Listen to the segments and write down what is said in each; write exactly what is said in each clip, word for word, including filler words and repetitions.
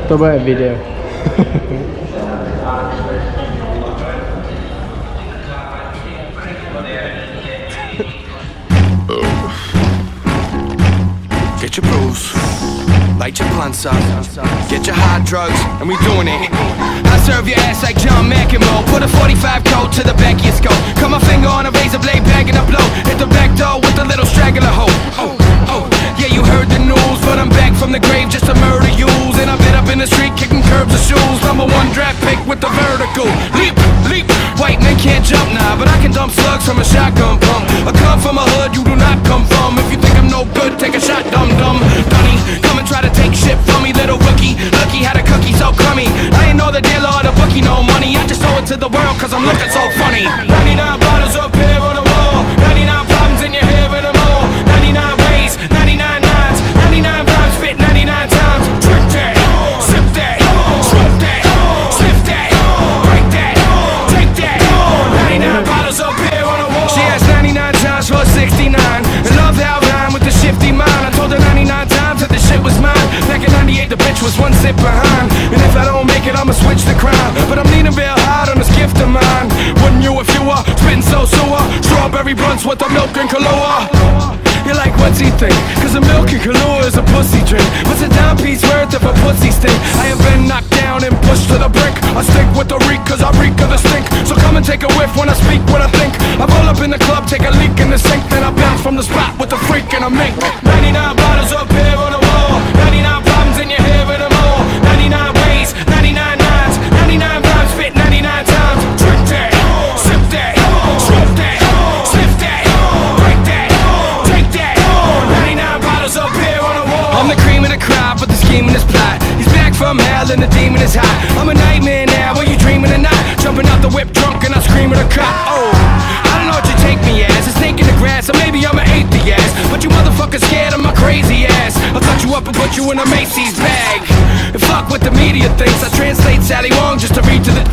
To bude video. Get your brews, light your blunts up, get your hard drugs, and we doing it. I serve your ass like John McEnroe. Put a forty-five coat to the back of your skull. Cut my finger on a razor blade, bagging a blow. Hit the back door with a little straggler hoe. Oh, oh, yeah, you heard the news, but I'm back from the grave just to murder yous. And I've been up in the street kicking curbs and shoes. Number one draft pick with the vertical leap, leap. White men can't jump now, but I can dump slugs from a shotgun pump. I come from a hood you do not come from. If you think I'm no good, take a shot, dum dum. Dunny, come and try to take shit from me, little rookie. Lucky had a cookie so crummy. I ain't know the dealer or the bookie, no money. I just owe it to the world cause I'm looking so funny. ninety-nine bottles up here on the wall, ninety-nine problems in your head with them all. ninety-nine ways, ninety-nine nines, ninety-nine rhymes fit ninety-nine times. Drink that, sip that, smoke that, sniff that, break that, take that. ninety-nine bottles up here on the wall. She asked ninety-nine times for sixty-nine, and love how I rhyme with the shifty mind. I told her ninety-nine times that the shit was mine. Back in ninety-eight the bitch was one zip behind. And if I don't make it I'ma switch the crime. But I'm leaning real hard on this gift of mine. Wouldn't you if you were spitting so sewer? Strawberry blunts with the milk and Kahlua. You're like, what's he think? Cause the milk and Kahlua is a pussy drink. What's a dime piece worth if a pussy stink? I have been knocked down and pushed to the brink. I stick with the reek cause I reek of the stink. So come and take a whiff when I speak what I think. I roll up in the club, take a leak in the sink. Then I bounce from the spot with the freak and a mink. ninety-nine bottles up here on the wall, ninety-nine problems in your head with them all. ninety-nine ways, ninety-nine nines, ninety-nine rhymes fit ninety-nine times. Drink that, sip that, smoke that, sniff that, break that, take that. ninety-nine bottles up here on the wall. I'm the cream of the crop, but the scheme in this plot. He's back from hell and the demon is hot. I'm a nightmare now, are you dreaming or not? Jumping out the whip drunk and I scream at a cop. Oh, I don't know what you take me as, a snake in the grass, or maybe I'm an atheist. But you motherfuckers scared of my crazy ass. I'll touch you up and put you in a Macy's bag. And fuck what the media thinks. I translate Sally Wong just to read to the...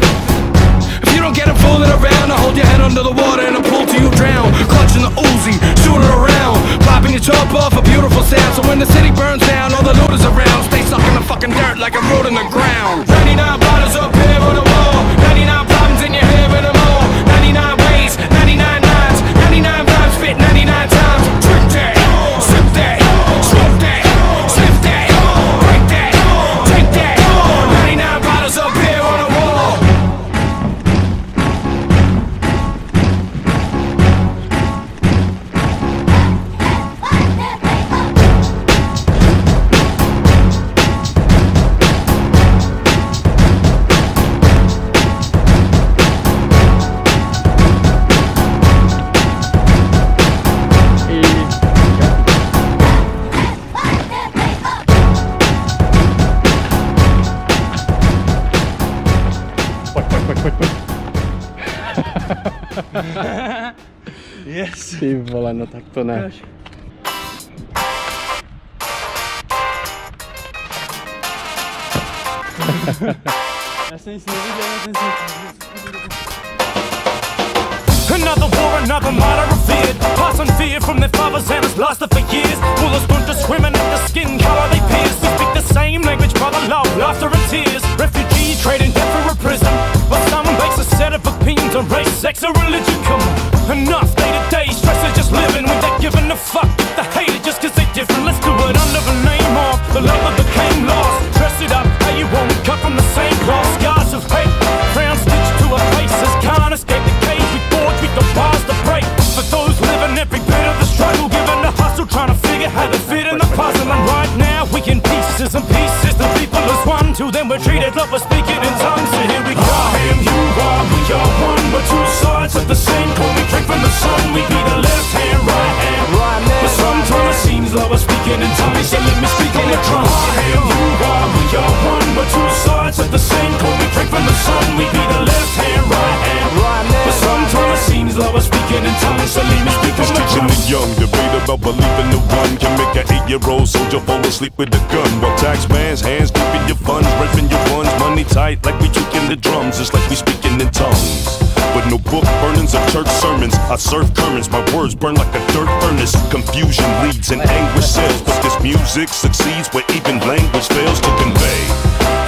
If you don't get him fooling around, I'll hold your head under the water and I'll pull till you drown. Clutching the Uzi, shooting around, popping your top off, a beautiful sound. So when the city burns down, all the looters around stay stuck in the fucking dirt like a road in the ground. ninety-nine bottles up here on the wall, ninety-nine problems in your head with them all. ninety-nine ways, ninety-nine nines, ninety-nine rhymes fit ninety-nine times. Drink that, sip that, smoke that, sniff that, break that, take that. ninety-nine bottles up here on the wall. Yes. Ty vole, no tak to ne. Já jsem nic neviděl, já jsem si... Another war, another martyr revered. Passing fear from their fathers and has lost it for years. Bullets don't discriminate the skin color they pierce. We speak the same language, brother, love, laughter and tears. Refugees trading death for a prison. But some base a set of opinions on race, sex or religion. Come on, enough day-to-day stress is just living. When they're giving a fuck if they hate it just cause they're different. Let's do it under the name of the love that became lost. Dress it up how you want, cut from the same cloth. Scars of hate, crown stitched to our faces. Can't escape the cage we forged with the bars to break. For those living every bit of the struggle, giving the hustle, trying to figure how they fit in the puzzle. And right now we in pieces and pieces. The people as one, till then we're treated like we're speaking in tongues. So here we go. I am, you are, we are one. We're two sides of the same coin. We drink from the sun. We be the left hand, right hand. Right now, but sometimes it seems like we're speaking in tongues. So let me speak in the drum. I am, you are, we are one. We're two sides of the same coin. We drink from the sun. We be the left hand, right hand. Right now, but sometimes it seems like we're speaking in tongues. So let me speak in the drum. The young debate about believing the one can make an eight-year-old soldier fall asleep with a gun, while tax man's hands keeping your funds, ripping your funds, money tight like we tweaking the drums, just like we speaking in tongues. With no book burnings or church sermons, I serve currents, my words burn like a dirt furnace. Confusion leads and anguish sells, but this music succeeds where even language fails to convey.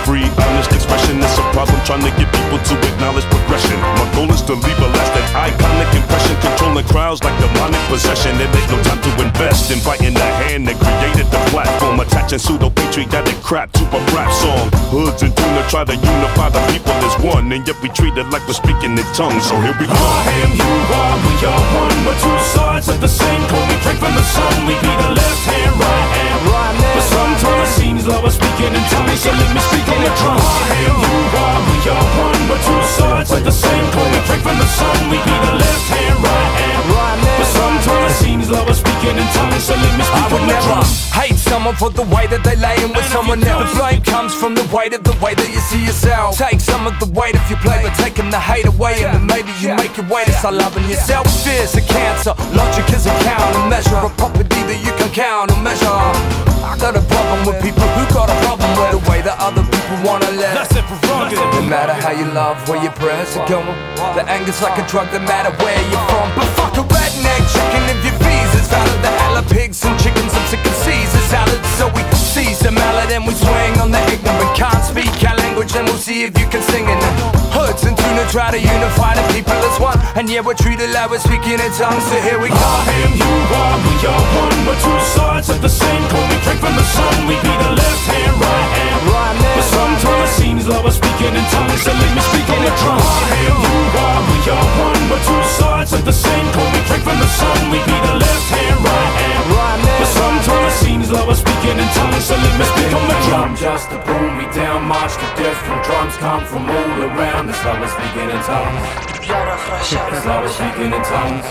free, honest expression. It's a problem trying to get people to acknowledge progression. My goal is to leave a lasting iconic impression, controlling crowds like demonic possession. It ain't no time to invest in biting the hand that created the platform, attaching pseudo-patriotic crap to a rap song. Hoods and tuna try to unify the people as one, and yet we treat it like we're speaking in tongues. So here we go. I am, you are, we are one. We're two sides of the same coin. We drink from the sun. We be the left hand, right hand. But sometimes it seems like we're speaking in tongues. So let me speak on the drum. I am, you are, we are one. We're two sides of the same coin. We drink from the sun. We be the left hand, right hand. But sometimes it seems like we're speaking in tongues. So let me speak on the drum. Hate someone for the way that they laying with someone else. The blame comes from the weight of the way that you see yourself. Take some of the weight if you play, but taking the hate away, and then maybe you make your way to start loving yourself. Fear's a cancer, logic is a countermeasure, a property that you can count and measure. I got a problem with people who got a problem with the way that other people wanna live. That's it, prerogative. No matter how you love, where your prayers are going, the anger's like a drug, no matter where you're from. But fuck a redneck chicken if your fees is valid. The hell of pigs and chickens, I'm sick of Caesar salad. So we seize the mallet and we swing on the ignorant. Can't speak our language and we'll see if you can sing it. Hoods and tuna try to unify the people as one, and yeah, we're treated like we're speaking in tongues. So here we go. I am, you are, we are one. We're two sides of the same coin. We drink from the sun. We be the left hand, right hand. But sometimes it seems like we're speaking in tongues. So let me speak on the drum. I am, you are, we are one. We're two sides of the same coin. We drink from the sun. We be the left hand, right hand. But sometimes it seems like we're speaking in tongues. So let me speak on the drum. Just to pull me down, march to different drums come from all around. That's how we're speaking in tongues. That's how we're speaking in tongues.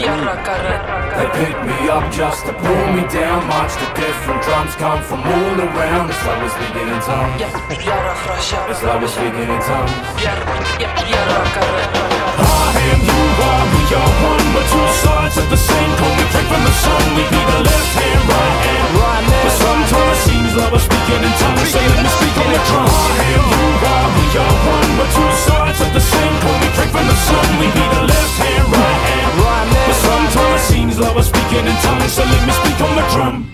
They pick me up just to pull me down, march to different drums come from all around. That's how we're speaking in tongues. That's how we're speaking in tongues. I am, you are, we are one. We're two sides of the same coin. We drink from the sun. We be the left hand, right hand. But sometimes it seems like we're speaking in tongues. So let me speak on the drum. I am, you are, we are one. We're two sides of the same coin. We drink from the sun. We be the left hand, right hand. But sometimes it seems like we're speaking in tongues. So let me speak on the drum.